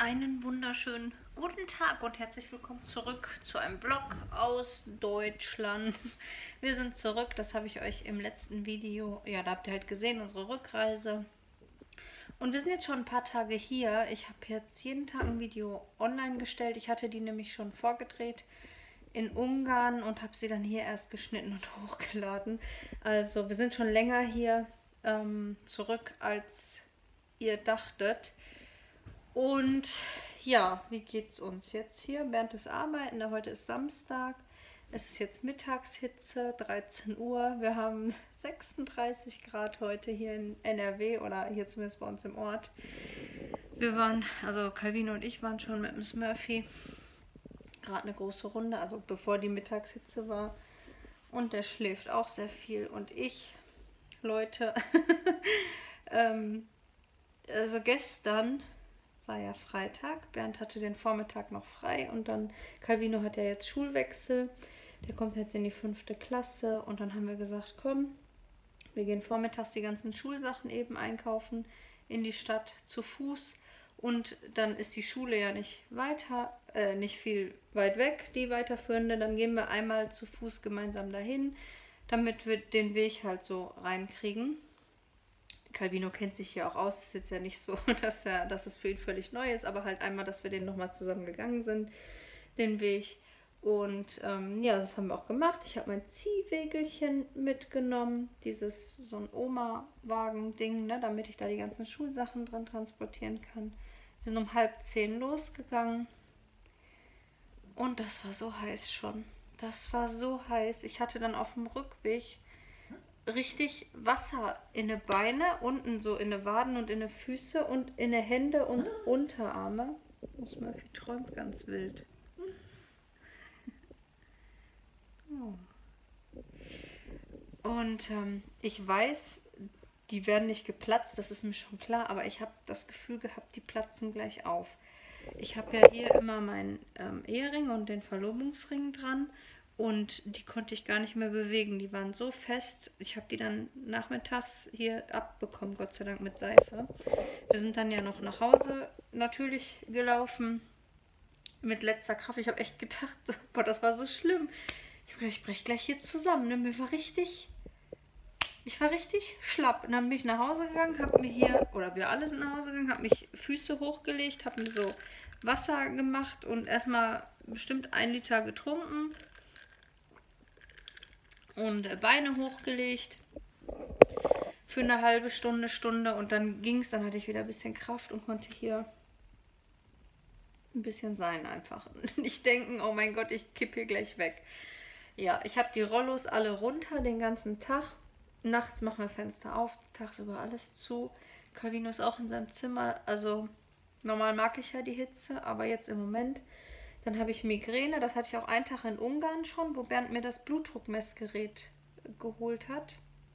Einen wunderschönen guten Tag und herzlich willkommen zurück zu einem Vlog aus Deutschland. Wir sind zurück, das habe ich euch im letzten Video, ja, da habt ihr halt gesehen, unsere Rückreise. Und wir sind jetzt schon ein paar Tage hier. Ich habe jetzt jeden Tag ein Video online gestellt. Ich hatte die nämlich schon vorgedreht in Ungarn und habe sie dann hier erst geschnitten und hochgeladen. Also wir sind schon länger hier zurück, als ihr dachtet. Und ja, wie geht's uns jetzt hier? Bernd ist arbeiten, heute ist Samstag. Es ist jetzt Mittagshitze, 13 Uhr. Wir haben 36 Grad heute hier in NRW oder hier zumindest bei uns im Ort. Wir waren, also Calvino und ich waren schon mit Miss Murphy gerade eine große Runde, also bevor die Mittagshitze war. Und der schläft auch sehr viel. Und ich, Leute, also gestern war ja Freitag. Bernd hatte den Vormittag noch frei und dann Calvino hat ja jetzt Schulwechsel. Der kommt jetzt in die 5. Klasse und dann haben wir gesagt, komm, wir gehen vormittags die ganzen Schulsachen eben einkaufen in die Stadt zu Fuß und dann ist die Schule ja nicht viel weit weg, die weiterführende. Dann gehen wir einmal zu Fuß gemeinsam dahin, damit wir den Weg halt so reinkriegen. Calvino kennt sich hier auch aus, ist jetzt ja nicht so, dass es für ihn völlig neu ist, aber halt einmal, dass wir den nochmal zusammen gegangen sind, den Weg. Und ja, das haben wir auch gemacht. Ich habe mein Ziehwägelchen mitgenommen, so ein Oma-Wagen-Ding, ne, damit ich da die ganzen Schulsachen dran transportieren kann. Wir sind um 9:30 losgegangen und das war so heiß schon. Das war so heiß. Ich hatte dann auf dem Rückweg richtig Wasser in die Beine, unten so in die Waden und in die Füße und in die Hände und Unterarme. Miss Murphy träumt ganz wild. Oh. Und ich weiß, die werden nicht geplatzt, das ist mir schon klar, aber ich habe das Gefühl gehabt, die platzen gleich auf. Ich habe ja hier immer meinen Ehering und den Verlobungsring dran. Und die konnte ich gar nicht mehr bewegen. Die waren so fest. Ich habe die dann nachmittags hier abbekommen, Gott sei Dank mit Seife. Wir sind dann ja noch nach Hause natürlich gelaufen. Mit letzter Kraft. Ich habe echt gedacht, boah, das war so schlimm. Ich breche gleich hier zusammen. Ne? Ich war richtig schlapp. Und dann bin ich nach Hause gegangen, wir alle sind nach Hause gegangen, habe mich Füße hochgelegt, habe mir so Wasser gemacht und erstmal bestimmt 1 Liter getrunken. Und Beine hochgelegt für eine halbe Stunde und dann ging es, dann hatte ich wieder ein bisschen Kraft und konnte hier ein bisschen sein einfach. Nicht denken, oh mein Gott, ich kippe hier gleich weg. Ja, ich habe die Rollos alle runter den ganzen Tag. Nachts machen wir Fenster auf, tagsüber alles zu. Calvino ist auch in seinem Zimmer, also normal mag ich ja die Hitze, aber jetzt im Moment. Dann habe ich Migräne, das hatte ich auch einen Tag in Ungarn schon, wo Bernd mir das Blutdruckmessgerät geholt hat.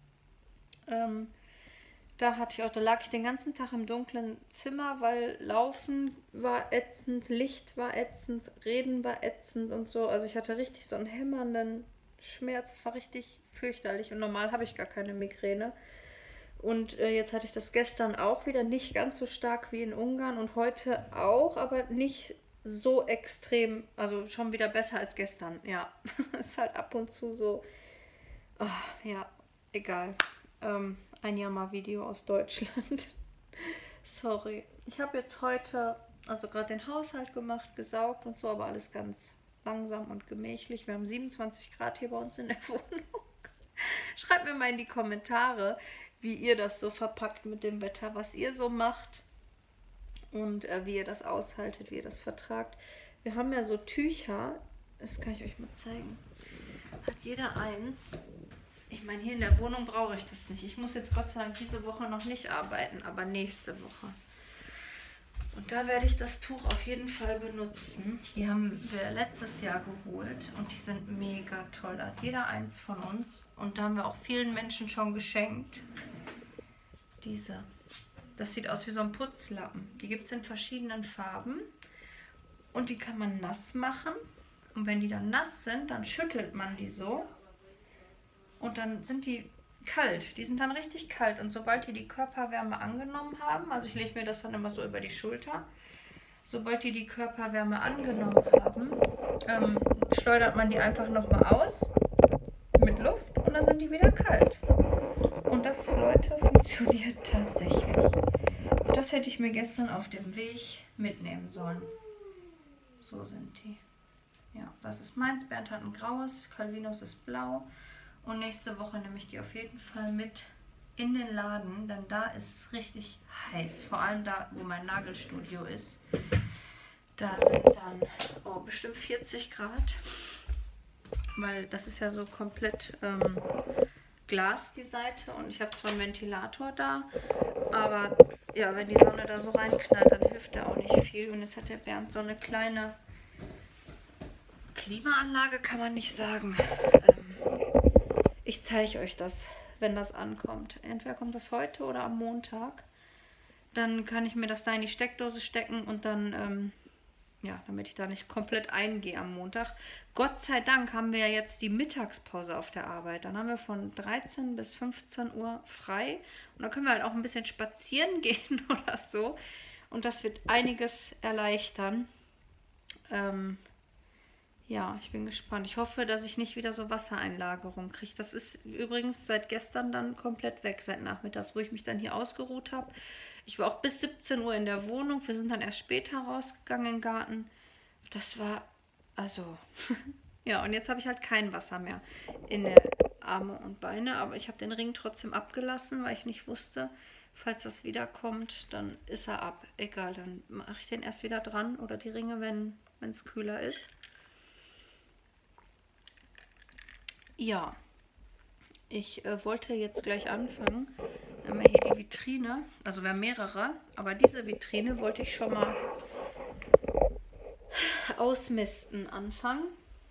Da lag ich den ganzen Tag im dunklen Zimmer, weil Laufen war ätzend, Licht war ätzend, Reden war ätzend und so. Also ich hatte richtig so einen hämmernden Schmerz, es war richtig fürchterlich und normal habe ich gar keine Migräne. Und jetzt hatte ich das gestern auch wieder, nicht ganz so stark wie in Ungarn und heute auch, aber nicht so extrem, also schon wieder besser als gestern, ja. Ist halt ab und zu so, ja, egal. Ein Jammer-Video aus Deutschland. Sorry. Ich habe jetzt heute, also gerade den Haushalt gemacht, gesaugt und so, aber alles ganz langsam und gemächlich. Wir haben 27 Grad hier bei uns in der Wohnung. Schreibt mir mal in die Kommentare, wie ihr das so verpackt mit dem Wetter, was ihr so macht. Und wie ihr das aushaltet, wie ihr das vertragt. Wir haben ja so Tücher, das kann ich euch mal zeigen. Hat jeder eins. Ich meine, hier in der Wohnung brauche ich das nicht. Ich muss jetzt Gott sei Dank diese Woche noch nicht arbeiten, aber nächste Woche. Und da werde ich das Tuch auf jeden Fall benutzen. Die haben wir letztes Jahr geholt und die sind mega toll. Da hat jeder eins von uns. Und da haben wir auch vielen Menschen schon geschenkt. Diese. Das sieht aus wie so ein Putzlappen. Die gibt es in verschiedenen Farben. Und die kann man nass machen. Und wenn die dann nass sind, dann schüttelt man die so. Und dann sind die kalt. Die sind dann richtig kalt. Und sobald die Körperwärme angenommen haben, also ich lege mir das dann immer so über die Schulter, sobald die Körperwärme angenommen haben, schleudert man die einfach nochmal aus mit Luft und dann sind die wieder kalt. Und das, Leute, funktioniert tatsächlich. Und das hätte ich mir gestern auf dem Weg mitnehmen sollen. So sind die. Ja, das ist meins. Bernd hat ein graues, Calvinus ist blau. Und nächste Woche nehme ich die auf jeden Fall mit in den Laden, denn da ist es richtig heiß. Vor allem da, wo mein Nagelstudio ist. Da sind dann bestimmt 40 Grad. Weil das ist ja so komplett Glas, die Seite. Und ich habe zwar einen Ventilator da, aber ja, wenn die Sonne da so reinknallt, dann hilft der auch nicht viel. Und jetzt hat der Bernd so eine kleine Klimaanlage, kann man nicht sagen. Ich zeige euch das, wenn das ankommt. Entweder kommt das heute oder am Montag. Dann kann ich mir das da in die Steckdose stecken und dann, ja, damit ich da nicht komplett eingehe am Montag. Gott sei Dank haben wir ja jetzt die Mittagspause auf der Arbeit. Dann haben wir von 13 bis 15 Uhr frei. Und dann können wir halt auch ein bisschen spazieren gehen oder so. Und das wird einiges erleichtern. Ja, ich bin gespannt. Ich hoffe, dass ich nicht wieder so Wassereinlagerung kriege. Das ist übrigens seit gestern dann komplett weg, seit nachmittags, wo ich mich dann hier ausgeruht habe. Ich war auch bis 17 Uhr in der Wohnung. Wir sind dann erst später rausgegangen in den Garten. Das war, also, ja, und jetzt habe ich halt kein Wasser mehr in der Arme und Beine. Aber ich habe den Ring trotzdem abgelassen, weil ich nicht wusste, falls das wiederkommt, dann ist er ab. Egal, dann mache ich den erst wieder dran oder die Ringe, wenn es kühler ist. Ja, ich wollte jetzt gleich anfangen. Wir haben ja hier die Vitrine, also wir haben mehrere, aber diese Vitrine wollte ich schon mal ausmisten anfangen.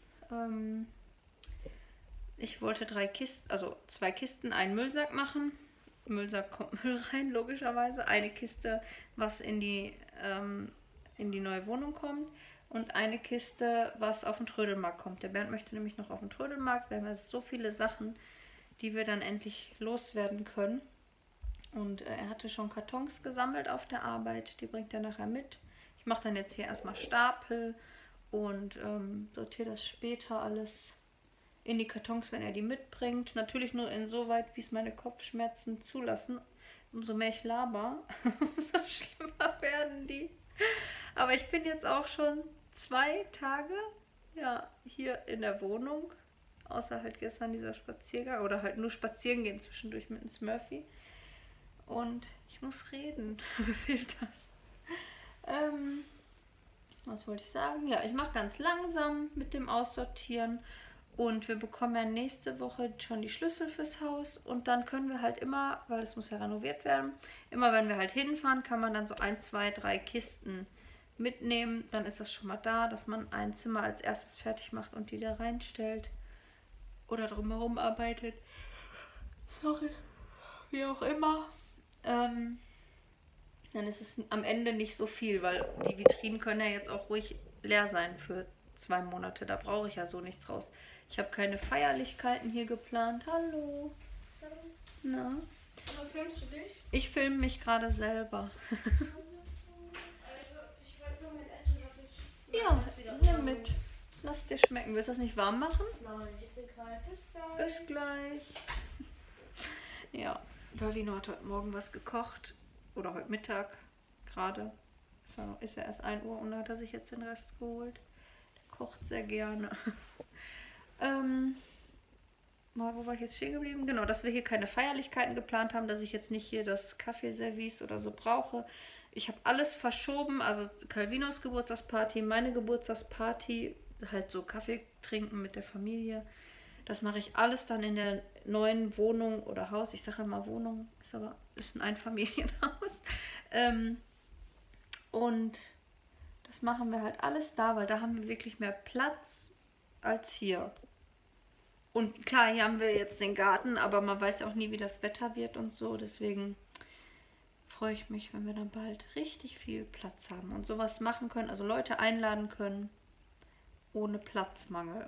Ich wollte 3 Kisten, also 2 Kisten, einen Müllsack machen. Im Müllsack kommt Müll rein, logischerweise. Eine Kiste, was in die neue Wohnung kommt. Und eine Kiste, was auf den Trödelmarkt kommt. Der Bernd möchte nämlich noch auf den Trödelmarkt. Wir haben jetzt so viele Sachen, die wir dann endlich loswerden können. Und er hatte schon Kartons gesammelt auf der Arbeit. Die bringt er nachher mit. Ich mache dann jetzt hier erstmal Stapel und sortiere das später alles in die Kartons, wenn er die mitbringt. Natürlich nur insoweit, wie es meine Kopfschmerzen zulassen. Umso mehr ich laber, umso schlimmer werden die. Aber ich bin jetzt auch schon 2 Tage hier in der Wohnung. Außer halt gestern dieser Spaziergang. Oder halt nur spazieren gehen zwischendurch mit dem Smurfy. Und ich muss reden. Mir fehlt das. Was wollte ich sagen? Ja, ich mache ganz langsam mit dem Aussortieren. Und wir bekommen ja nächste Woche schon die Schlüssel fürs Haus. Und dann können wir halt immer, weil es muss ja renoviert werden, immer wenn wir halt hinfahren, kann man dann so 1, 2, 3 Kisten mitnehmen. Dann ist das schon mal da, dass man ein Zimmer als erstes fertig macht und die da reinstellt. Oder drumherum arbeitet. Sorry. Wie auch immer. Dann ist es am Ende nicht so viel, weil die Vitrinen können ja jetzt auch ruhig leer sein für 2 Monate. Da brauche ich ja so nichts raus. Ich habe keine Feierlichkeiten hier geplant. Hallo. Na? Aber filmst du dich? Ich filme mich gerade selber. Also, ich wollte nur mit essen, dass ich Ja, das wieder nimm mit. Lass dir schmecken. Willst du das nicht warm machen? Nein, ich sehe kalt. Bis gleich. Bis gleich. Ja, Davino hat heute Morgen was gekocht. Oder heute Mittag gerade. So, ist ja erst 1 Uhr und da hat er sich jetzt den Rest geholt. Der kocht sehr gerne. Wo war ich jetzt stehen geblieben? Genau, dass wir hier keine Feierlichkeiten geplant haben, dass ich jetzt nicht hier das Kaffeeservice oder so brauche. Ich habe alles verschoben, also Calvinos Geburtstagsparty, meine Geburtstagsparty, halt so Kaffee trinken mit der Familie. Das mache ich alles dann in der neuen Wohnung oder Haus. Ich sage immer Wohnung, ist ein Einfamilienhaus. Und das machen wir halt alles da, weil da haben wir wirklich mehr Platz als hier. Und klar, hier haben wir jetzt den Garten, aber man weiß ja auch nie, wie das Wetter wird und so. Deswegen freue ich mich, wenn wir dann bald richtig viel Platz haben und sowas machen können, also Leute einladen können, ohne Platzmangel.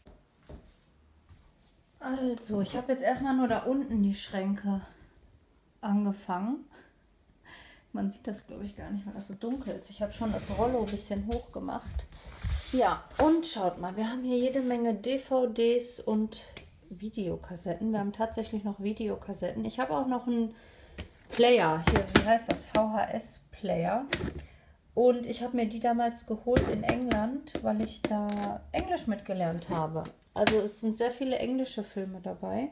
Also, ich habe jetzt erstmal nur da unten die Schränke angefangen. Man sieht das, glaube ich, gar nicht, weil das so dunkel ist. Ich habe schon das Rollo ein bisschen hoch gemacht. Ja, und schaut mal, wir haben hier jede Menge DVDs und Videokassetten. Wir haben tatsächlich noch Videokassetten. Ich habe auch noch einen Player. Hier, wie heißt das? VHS-Player. Und ich habe mir die damals geholt in England, weil ich da Englisch mitgelernt habe. Also es sind sehr viele englische Filme dabei.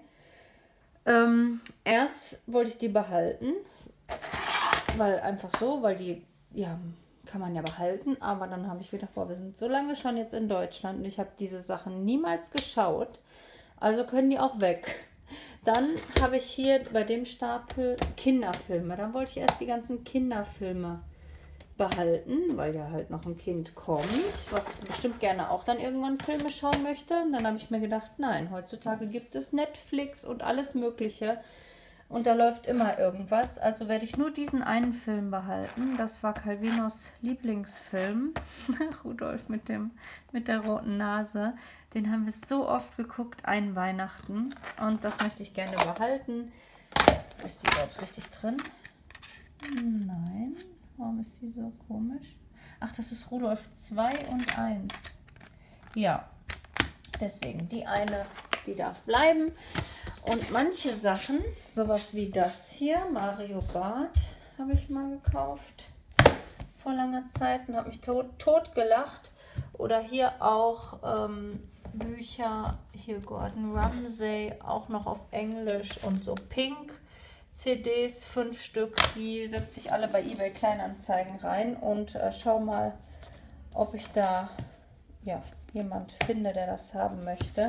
Erst wollte ich die behalten, weil die, ja, kann man ja behalten. Aber dann habe ich gedacht, boah, wir sind so lange schon jetzt in Deutschland und ich habe diese Sachen niemals geschaut. Also können die auch weg. Dann habe ich hier bei dem Stapel Kinderfilme. Dann wollte ich erst die ganzen Kinderfilme behalten, weil ja halt noch ein Kind kommt, was bestimmt gerne auch dann irgendwann Filme schauen möchte. Und dann habe ich mir gedacht, nein, heutzutage gibt es Netflix und alles Mögliche. Und da läuft immer irgendwas. Also werde ich nur diesen einen Film behalten. Das war Calvinos Lieblingsfilm. Rudolf mit der roten Nase. Den haben wir so oft geguckt, ein Weihnachten. Und das möchte ich gerne behalten. Ist die überhaupt richtig drin? Nein. Warum ist die so komisch? Ach, das ist Rudolf 2 und 1. Ja, deswegen die eine, die darf bleiben. Und manche Sachen, sowas wie das hier, Mario Barth, habe ich mal gekauft vor langer Zeit und habe mich tot gelacht. Oder hier auch Bücher, hier Gordon Ramsay, auch noch auf Englisch und so Pink. CDs, 5 Stück, die setze ich alle bei eBay Kleinanzeigen rein und schau mal, ob ich da jemand finde, der das haben möchte.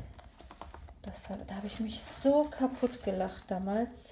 Da habe ich mich so kaputt gelacht damals.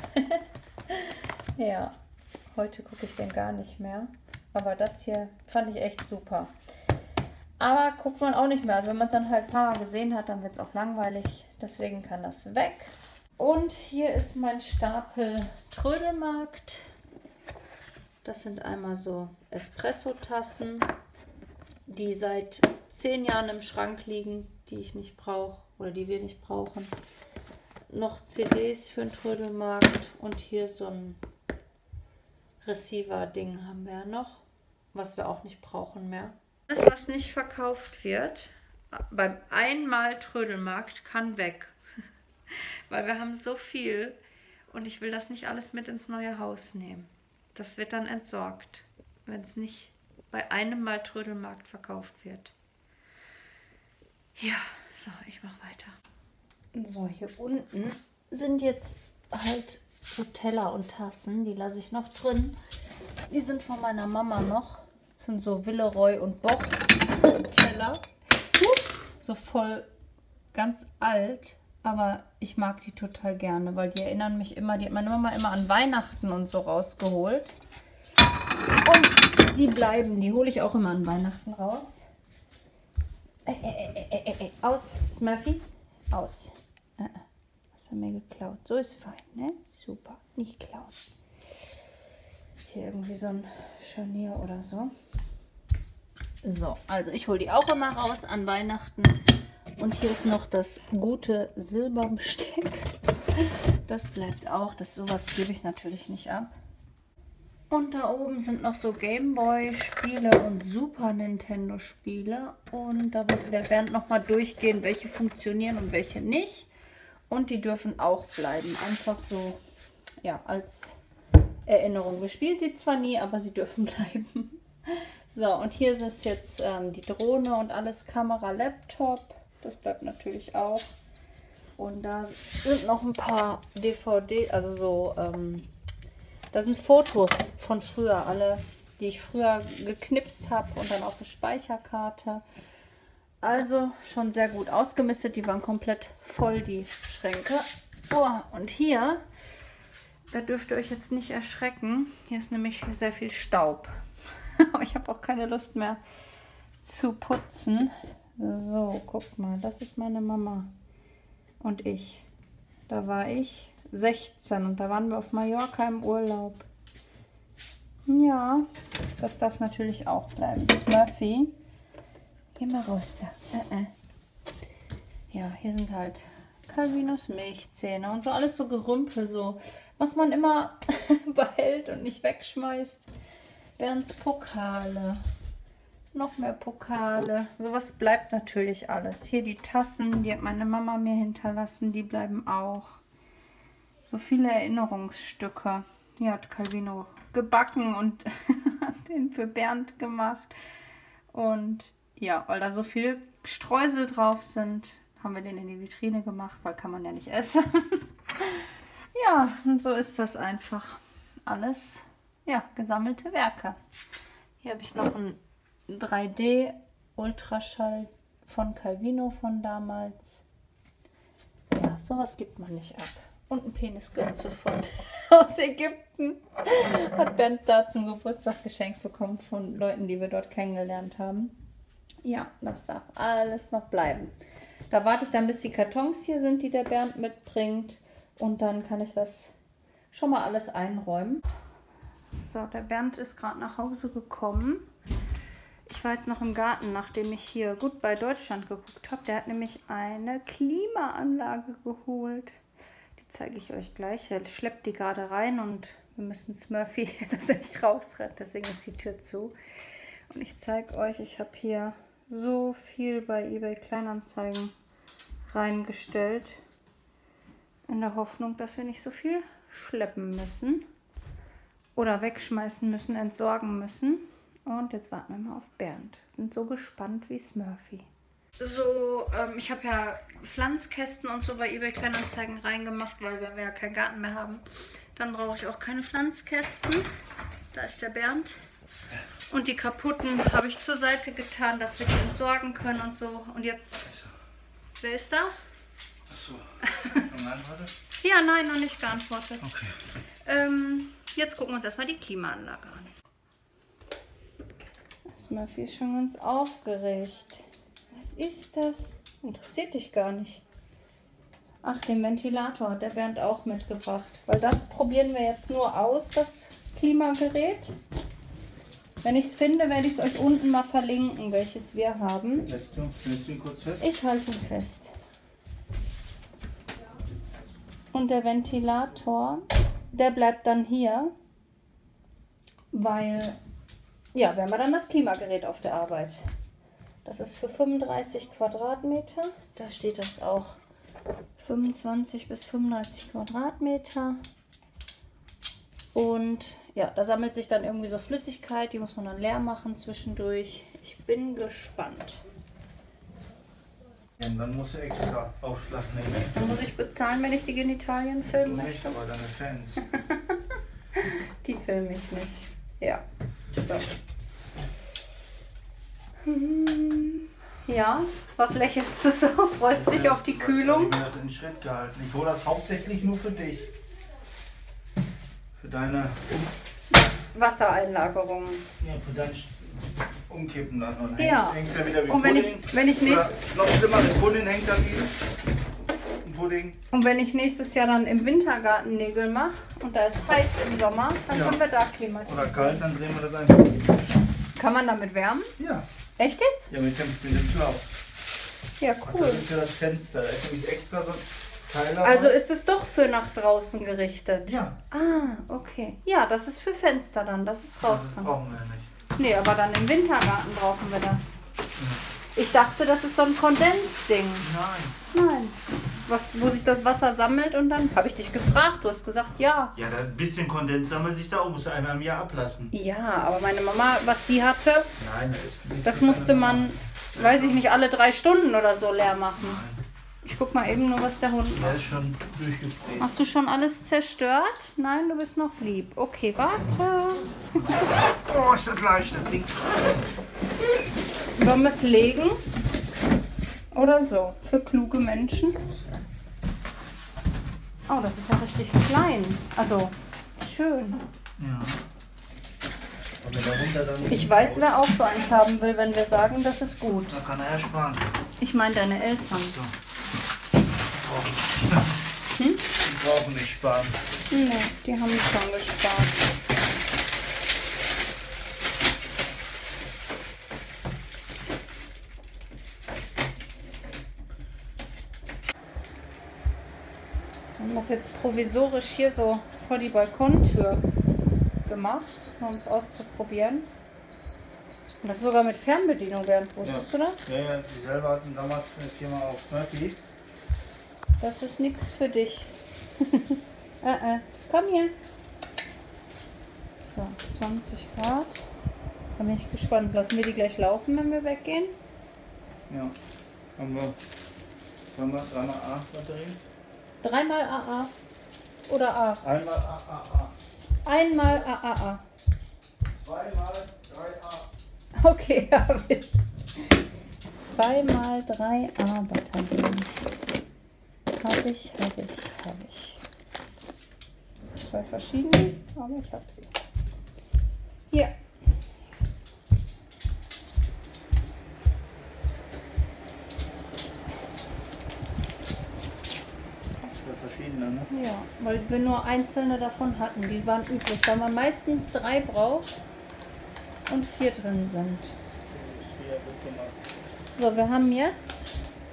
Ja, heute gucke ich den gar nicht mehr. Aber das hier fand ich echt super. Aber guckt man auch nicht mehr. Also wenn man es dann halt ein paar Mal gesehen hat, dann wird es auch langweilig. Deswegen kann das weg. Und hier ist mein Stapel Trödelmarkt. Das sind einmal so Espresso-Tassen, die seit 10 Jahren im Schrank liegen, die ich nicht brauche oder die wir nicht brauchen. Noch CDs für den Trödelmarkt und hier so ein Receiver-Ding haben wir ja noch, was wir auch nicht brauchen mehr. Alles, was nicht verkauft wird, beim einmal Trödelmarkt kann weg. Weil wir haben so viel und ich will das nicht alles mit ins neue Haus nehmen. Das wird dann entsorgt, wenn es nicht bei einem Mal Trödelmarkt verkauft wird. Ja, so, ich mache weiter. So, hier unten sind jetzt halt so Teller und Tassen, die lasse ich noch drin. Die sind von meiner Mama noch. Das sind so Villeroy und Boch Teller. So voll ganz alt. Aber ich mag die total gerne, weil die erinnern mich immer, die hat meine Mama immer an Weihnachten und so rausgeholt. Und die bleiben, die hole ich auch immer an Weihnachten raus. Aus, Smurfy, aus. Hast du mir geklaut? So ist fein, ne? Super, nicht klauen. Hier irgendwie so ein Scharnier oder so. So, also ich hole die auch immer raus an Weihnachten. Und hier ist noch das gute Silberbesteck. Das bleibt auch. Sowas gebe ich natürlich nicht ab. Und da oben sind noch so Gameboy-Spiele und Super Nintendo-Spiele. Und da wird der Bernd nochmal durchgehen, welche funktionieren und welche nicht. Und die dürfen auch bleiben. Einfach so, ja, als Erinnerung. Wir spielen sie zwar nie, aber sie dürfen bleiben. So, und hier ist es jetzt die Drohne und alles Kamera, Laptop. Das bleibt natürlich auch. Und da sind noch ein paar DVD, also so, da sind Fotos von früher, alle, die ich früher geknipst habe und dann auf eine Speicherkarte. Also schon sehr gut ausgemistet, die waren komplett voll, die Schränke. Oh, und hier, da dürft ihr euch jetzt nicht erschrecken, hier ist nämlich sehr viel Staub. Ich habe auch keine Lust mehr zu putzen. So, guck mal, das ist meine Mama und ich. Da war ich 16 und da waren wir auf Mallorca im Urlaub. Ja, das darf natürlich auch bleiben. Smurfy, geh mal raus da. Ja, hier sind halt Calvinos Milchzähne und so alles so Gerümpel, so was man immer behält und nicht wegschmeißt. Bernds Pokale. Noch mehr Pokale. Sowas bleibt natürlich alles. Hier die Tassen, die hat meine Mama mir hinterlassen, die bleiben auch. So viele Erinnerungsstücke. Hier hat Calvino gebacken und den für Bernd gemacht. Und ja, weil da so viel Streusel drauf sind, haben wir den in die Vitrine gemacht, weil kann man ja nicht essen. Ja, und so ist das einfach. Alles, ja, gesammelte Werke. Hier habe ich noch ein 3D-Ultraschall von Calvino von damals. Ja, sowas gibt man nicht ab. Und ein Penisgürtel aus Ägypten. Hat Bernd da zum Geburtstag geschenkt bekommen von Leuten, die wir dort kennengelernt haben. Ja, das darf alles noch bleiben. Da warte ich dann, bis die Kartons hier sind, die der Bernd mitbringt. Und dann kann ich das schon mal alles einräumen. So, der Bernd ist gerade nach Hause gekommen. Ich war jetzt noch im Garten, nachdem ich hier Goodbye Deutschland geguckt habe. Der hat nämlich eine Klimaanlage geholt. Die zeige ich euch gleich. Er schleppt die gerade rein und wir müssen Smurfy, dass er nicht rausrennt. Deswegen ist die Tür zu. Und ich zeige euch, ich habe hier so viel bei eBay Kleinanzeigen reingestellt. In der Hoffnung, dass wir nicht so viel schleppen müssen. Oder wegschmeißen müssen, entsorgen müssen. Und jetzt warten wir mal auf Bernd. Sind so gespannt wie Smurfy. So, ich habe ja Pflanzkästen und so bei eBay Kleinanzeigen reingemacht, weil wenn wir ja keinen Garten mehr haben, dann brauche ich auch keine Pflanzkästen. Da ist der Bernd. Und die kaputten habe ich zur Seite getan, dass wir die entsorgen können und so. Und jetzt, wer ist da? Achso, geantwortet? Ja, nein, noch nicht geantwortet. Okay. Jetzt gucken wir uns erstmal die Klimaanlage an. Smurfy ist schon ganz aufgeregt. Was ist das? Interessiert dich gar nicht. Ach, den Ventilator hat der Bernd auch mitgebracht. Weil das probieren wir jetzt nur aus, das Klimagerät. Wenn ich es finde, werde ich es euch unten mal verlinken, welches wir haben. Hältst du ihn kurz fest? Ich halte ihn fest. Und der Ventilator, der bleibt dann hier, weil, ja, wir haben ja dann das Klimagerät auf der Arbeit. Das ist für 35 Quadratmeter. Da steht das auch 25 bis 35 Quadratmeter. Und ja, da sammelt sich dann irgendwie so Flüssigkeit, die muss man dann leer machen zwischendurch. Ich bin gespannt. Ja, und dann musst du extra Aufschlag nehmen. Dann muss ich bezahlen, wenn ich die Genitalien filmen Du möchte. nicht, aber deine Fans. Die filme ich nicht. Ja. So. Ja, was lächelst du so? Freust dich auf die Kühlung? Ich habe mir das in Schritt gehalten. Ich hole das hauptsächlich nur für dich. Für deine Wassereinlagerung. Ja, für dein Umkippen dann. Und Ja. hängt da wieder wie Und Pudding. wenn ich Oder noch schlimmer, der Pudding hängt da wieder. Ein Pudding. Und wenn ich nächstes Jahr dann im Wintergarten Nägel mache und da ist heiß im Sommer, dann Ja. können wir da Oder klimatisieren. kalt, dann drehen wir das einfach. Kann man damit wärmen? Ja, Echt jetzt? ja, mit dem Schlauch. Ja, Das cool. ist für das Fenster. Da ist nämlich extra so ein Teil dabei. Also ist es doch für nach draußen gerichtet? Ja, Ah, okay. Ja, das ist für Fenster dann, dass es raus das kann. brauchen wir ja nicht. Nee, aber dann im Wintergarten brauchen wir das. Ich dachte, das ist so ein Kondensding. Nein. Nein. Wo sich das Wasser sammelt und dann habe ich dich gefragt. Du hast gesagt, ja. Ja, da ein bisschen Kondens sammelt sich da auch. Muss einmal im Jahr ablassen. Ja, aber meine Mama, was die hatte, Nein, das ist nicht. das musste man, weiß ich nicht, alle 3 Stunden oder so leer machen. Nein, Ich guck mal eben nur, was der Hund der macht. ist schon durchgefräst. Hast du schon alles zerstört? Nein, du bist noch lieb. Okay, warte. Oh, ist das leicht, das Ding. Wollen wir es legen? Oder so? Für kluge Menschen. Oh, das ist ja richtig klein. Also, schön. Ja. Und wenn der Hund da dann Ich weiß, wer auch so eins haben will, wenn wir sagen, das ist gut. Da kann er ja sparen. Ich meine deine Eltern. So. Die brauchen nicht sparen. Nee, die haben schon gespart. haben das jetzt provisorisch hier so vor die Balkontür gemacht, um es auszuprobieren. Und das sogar mit Fernbedienung, Bernd. Wusstest du das? Ja, ja, die selber hatten damals eine Firma auf Murphy. Das ist nichts für dich. Komm hier. So, 20 Grad. Da bin ich gespannt. Lassen wir die gleich laufen, wenn wir weggehen? Ja. Haben wir dreimal A-Batterien? Dreimal AA. Oder A. Einmal A. Einmal AAA. Zweimal 3A. Okay, habe ich. 2x3A Batterien. Habe ich. 2 verschiedene, aber ich habe sie. Hier. 2 verschiedene, ne? Ja, weil wir nur einzelne davon hatten. Die waren übrig, weil man meistens 3 braucht und 4 drin sind. So, wir haben jetzt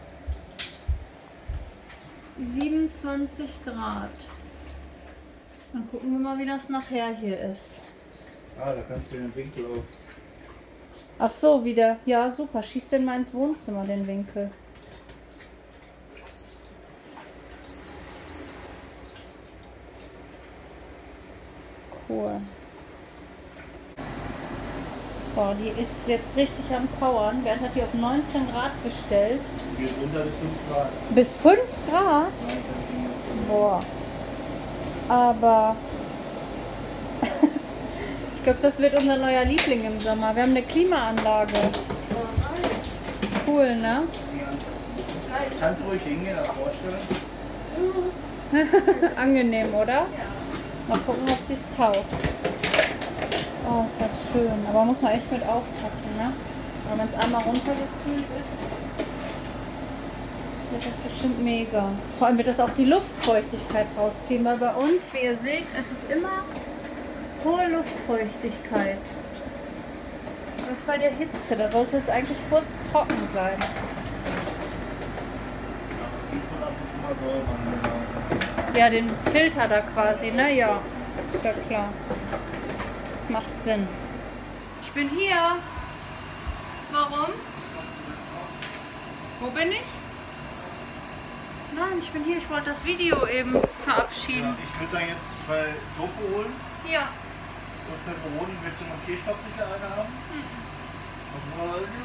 27 Grad. Dann gucken wir mal, wie das nachher hier ist. Ah, da kannst du den Winkel auf. Ach so, wieder. Ja, super. Schieß den mal ins Wohnzimmer, den Winkel. Cool. Boah, die ist jetzt richtig am Powern. Bernd hat die auf 19 Grad gestellt. Geht runter bis 5 Grad. Bis 5 Grad? Nein, kann ich nicht. Boah. Aber ich glaube, das wird unser neuer Liebling im Sommer. Wir haben eine Klimaanlage. Cool, ne? Kannst du ruhig hingehen, das vorstellen? Angenehm, oder? Mal gucken, ob sie es taugt. Oh, ist das schön. Aber muss man echt mit aufpassen, ne? Weil wenn es einmal runtergekühlt ist, wird das bestimmt mega. Vor allem wird das auch die Luftfeuchtigkeit rausziehen, weil bei uns, wie ihr seht, es ist immer hohe Luftfeuchtigkeit. Das ist bei der Hitze, da sollte es eigentlich furztrocken sein. Ja, den Filter da quasi, ne? Ja, ist ja klar. Das macht Sinn. Ich bin hier. Warum? Wo bin ich? Nein, ich bin hier. Ich wollte das Video eben verabschieden. Ja, ich würde da jetzt 2 Tofu holen. Ja. Und Peperoni, willst du noch Kirschpaprika eine haben? Und Orange?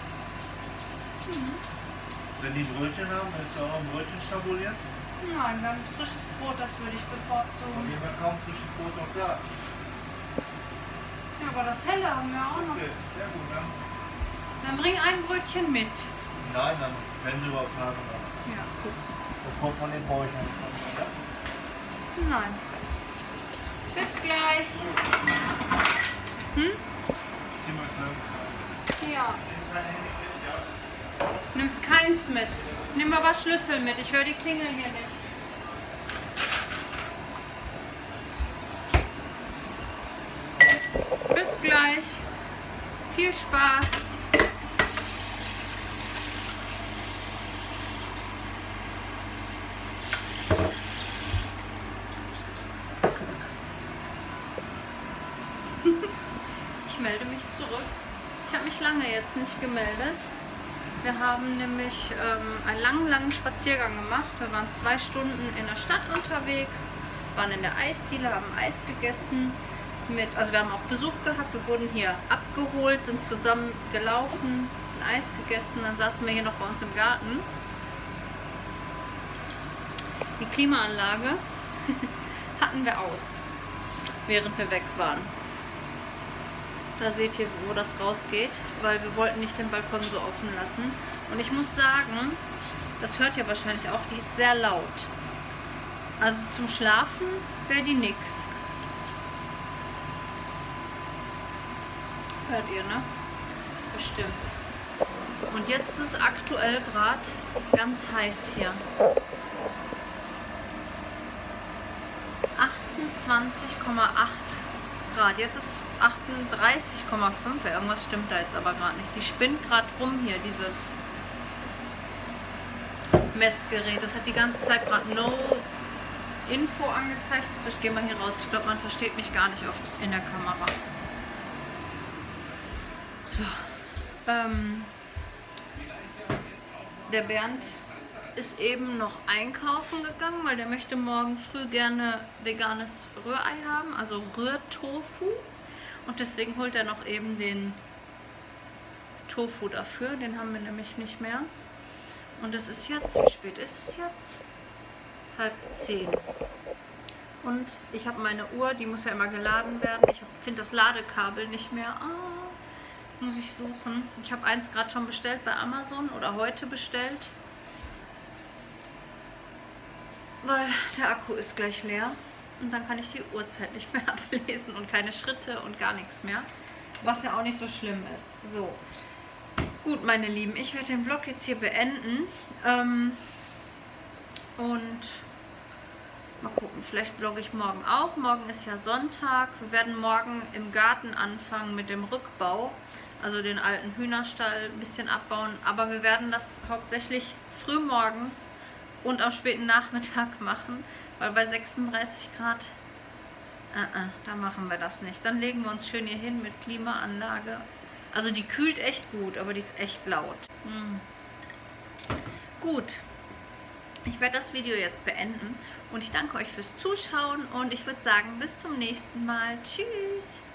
Wenn die Brötchen haben, willst du auch ein Brötchen schnabulieren? Nein, ganz frisches Brot, das würde ich Und bevorzugen. hier war kaum frisches Brot noch da. Ja, aber das helle haben wir auch noch. Okay, sehr gut, dann. Dann bring ein Brötchen mit. Nein, dann wenn du überhaupt haben. Ja, gut. Das kommt von den Bräuchen. Ja? Nein. Bis gleich. Hm? Ja. Nimmst keins mit. Nimm aber Schlüssel mit. Ich höre die Klingel hier nicht. Bis gleich. Viel Spaß. Ich melde mich zurück. Ich habe mich lange jetzt nicht gemeldet. Wir haben nämlich einen langen Spaziergang gemacht. Wir waren 2 Stunden in der Stadt unterwegs, waren in der Eisdiele, haben Eis gegessen. Also wir haben auch Besuch gehabt. Wir wurden hier abgeholt, sind zusammen gelaufen, ein Eis gegessen. Dann saßen wir hier noch bei uns im Garten. Die Klimaanlage hatten wir aus, während wir weg waren. Da seht ihr, wo das rausgeht, weil wir wollten nicht den Balkon so offen lassen. Und ich muss sagen, das hört ihr wahrscheinlich auch, die ist sehr laut. Also zum Schlafen wäre die nix. Hört ihr, ne? Bestimmt. Und jetzt ist es aktuell gerade ganz heiß hier. 28,8 Grad. Jetzt ist 38,5. Irgendwas stimmt da jetzt aber gerade nicht. Die spinnt gerade rum hier, dieses Messgerät. Das hat die ganze Zeit gerade No Info angezeigt. Ich gehe mal hier raus. Ich glaube, man versteht mich gar nicht oft in der Kamera. So. Der Bernd ist eben noch einkaufen gegangen, weil der möchte morgen früh gerne veganes Rührei haben, also Rührtofu. Und deswegen holt er noch eben den Tofu dafür. Den haben wir nämlich nicht mehr. Und es ist jetzt, wie spät ist es jetzt? 9:30. Und ich habe meine Uhr, die muss ja immer geladen werden. Ich finde das Ladekabel nicht mehr. Muss ich suchen. Ich habe eins gerade schon bestellt bei Amazon oder heute bestellt. Weil der Akku ist gleich leer. Und dann kann ich die Uhrzeit nicht mehr ablesen und keine Schritte und gar nichts mehr. Was ja auch nicht so schlimm ist. So. Gut, meine Lieben, ich werde den Vlog jetzt hier beenden. Und mal gucken, vielleicht vlogge ich morgen auch. Morgen ist ja Sonntag. Wir werden morgen im Garten anfangen mit dem Rückbau. Also den alten Hühnerstall ein bisschen abbauen. Aber wir werden das hauptsächlich frühmorgens und am späten Nachmittag machen. Weil bei 36 Grad, da machen wir das nicht. Dann legen wir uns schön hier hin mit Klimaanlage. Also die kühlt echt gut, aber die ist echt laut. Gut, ich werde das Video jetzt beenden und ich danke euch fürs Zuschauen und ich würde sagen, bis zum nächsten Mal. Tschüss!